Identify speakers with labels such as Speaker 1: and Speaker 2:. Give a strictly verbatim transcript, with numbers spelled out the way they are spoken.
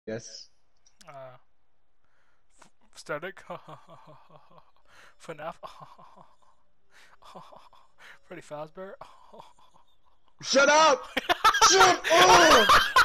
Speaker 1: Yes.
Speaker 2: Uh, Static. FNAF. Freddy Fazbear.
Speaker 1: Shut up! Shut up!